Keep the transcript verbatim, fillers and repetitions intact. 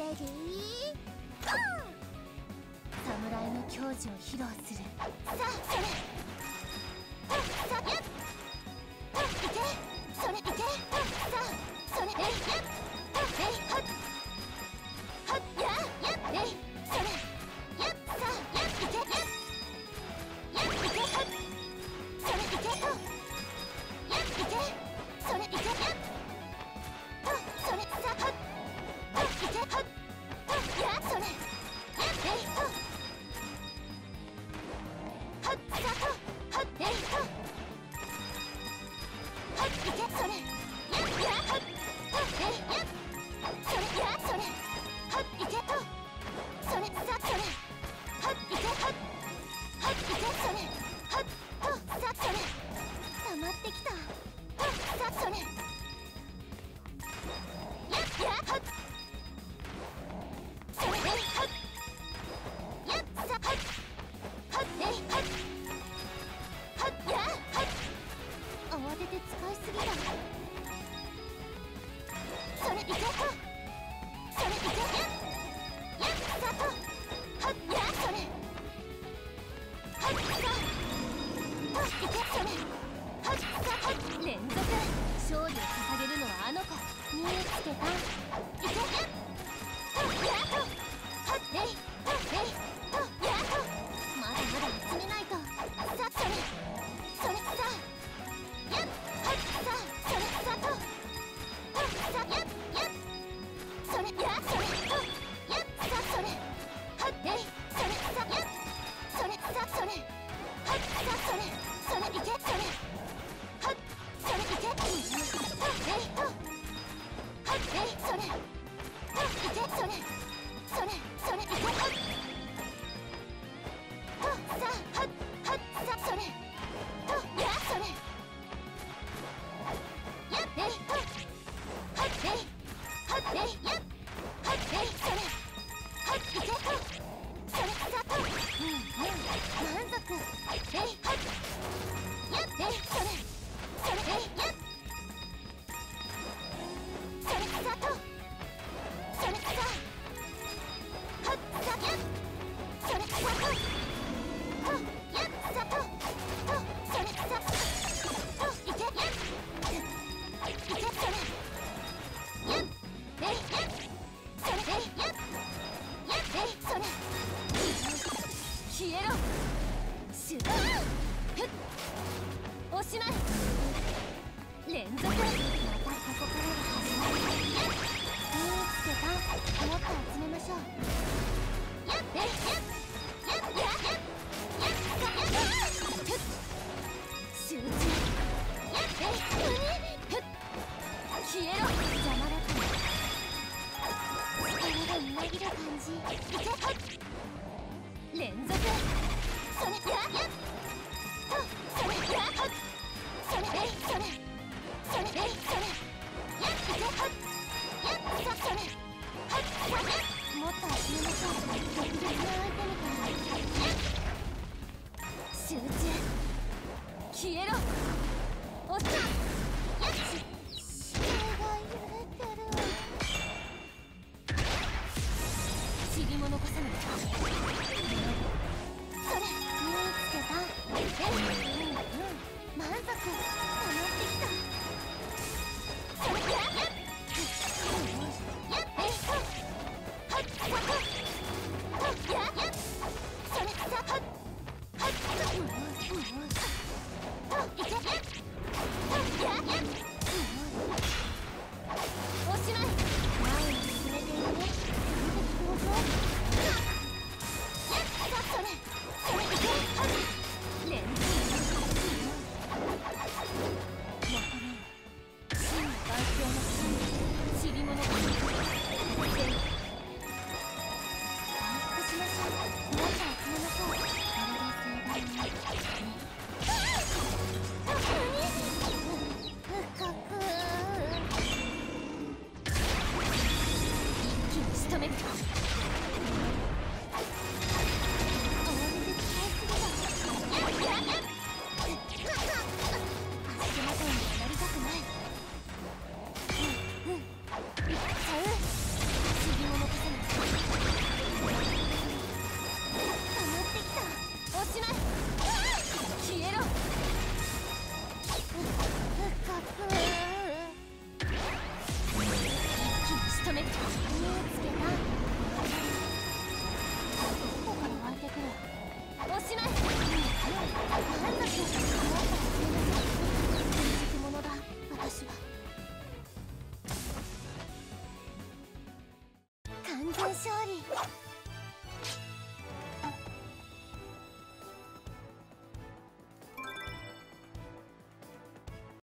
レディーゴー。侍の矜持を披露する。さあそれ、さあやっ、いけ、それいけ、さあそれ、えいやっ、えいはっはっややっ、えいそれやっ、さあやっ、いけやっやっ、いけはっ、それいけとやっ、いけ、それいけやっと、それさはっはっ、いけはっとやそれやっ、えいとはっさとはっ、えいとはっ、いけそれやっやはっはっ、えいやっそれやそれはっ、いけとそれさそれはっ、いけはっはっ、いけそれはっとさそれ溜まってきたとさそれやっやはっそれえいはっやっさはっはっ、えいはっはっやはっ慌てて使いすぎだそれいけとそれいけやっやっさとはっやそれはっさといけそれはっさはっ連続勝利を捧げるのはあの子見つけたいけやっとやっとはっえいとえいとやっとまだまだ集めないとさそれそれさやっはっさそれさととさやっやっそれやそれとやっさそれはっえいそれさやっそれさそれはっさそれそれいけそれはっそれいけとえいとはっえいそれといけそれそれそれいけはっとさはっはっさそれとやそれやっえいとはっえいはっえいやっはっえいそれはっいけとそれさとうんうん満足えいはっやっえいそれそれえいやっそれさとそれさはっさやっそれさととやっさととそれさといけやっいけそれやっえいやっそれえいやっやっえいそれ消えろシュッふっおしまい連続またここからが始まりやっ見つけたもっと集めましょうやっえいやっやっやっやっやっさやっふっ集中やっえいふっ消えろ邪魔だから力がみなぎる感じいけはっ連続それややっとそれやはっそれえいそれそれえいそれやっいけはっやっさそれはっさやっもっと集めましょう特別なアイテムからやっ集中消えろおっさんやっし手が揺れてる塵も残さないそれ見つけたえうんうん満足溜まってきたそれややっやっえいとはっさととややっそれさはっはっとうんうんといけやっとややっおしまい前に進めているね完璧登場やっさそれそれいけはっ連続またね真の万象の真塵物が回復しましょうもっと集めましょうこれで盛大に深く一気に仕留める次も残せない完全勝利。